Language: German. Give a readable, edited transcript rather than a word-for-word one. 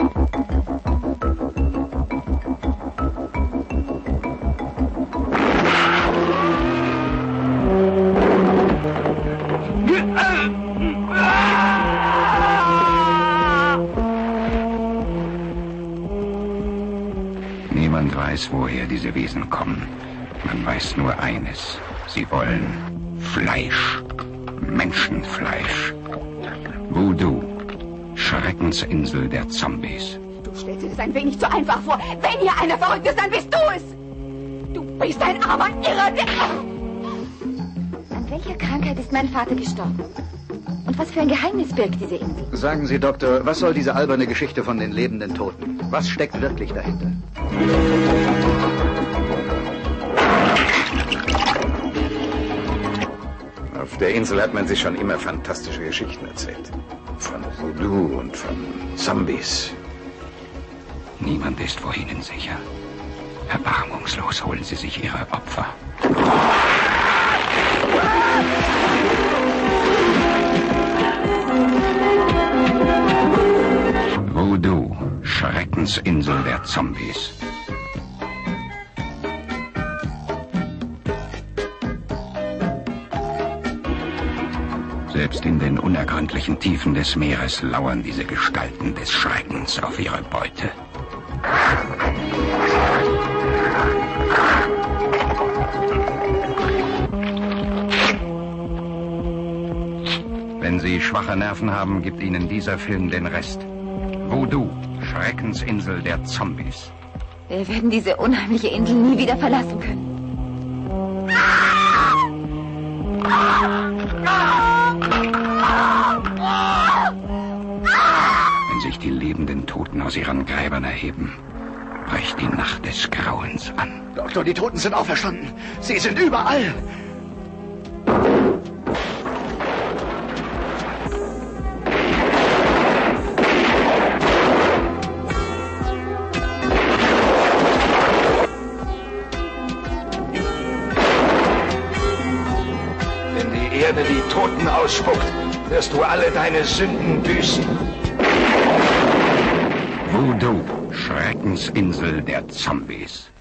Niemand weiß, woher diese Wesen kommen. Man weiß nur eines. Sie wollen Fleisch. Menschenfleisch. Voodoo. Schreckensinsel der Zombies. Du stellst dir das ein wenig zu einfach vor. Wenn hier einer verrückt ist, dann bist du es. Du bist ein armer Irrer. An welcher Krankheit ist mein Vater gestorben? Und was für ein Geheimnis birgt diese Insel? Sagen Sie, Doktor, was soll diese alberne Geschichte von den lebenden Toten? Was steckt wirklich dahinter? Auf der Insel hat man sich schon immer fantastische Geschichten erzählt. Von Voodoo und von Zombies. Niemand ist vor ihnen sicher. Erbarmungslos holen sie sich ihre Opfer. Voodoo, Schreckensinsel der Zombies. Selbst in den unergründlichen Tiefen des Meeres lauern diese Gestalten des Schreckens auf ihre Beute. Wenn Sie schwache Nerven haben, gibt Ihnen dieser Film den Rest. Voodoo, Schreckensinsel der Zombies. Wir werden diese unheimliche Insel nie wieder verlassen können. Wenn sich die lebenden Toten aus ihren Gräbern erheben, bricht die Nacht des Grauens an. Doktor, die Toten sind auferstanden. Sie sind überall. Wenn die Erde die Toten ausspuckt, wirst du alle deine Sünden büßen. Voodoo, Schreckensinsel der Zombies.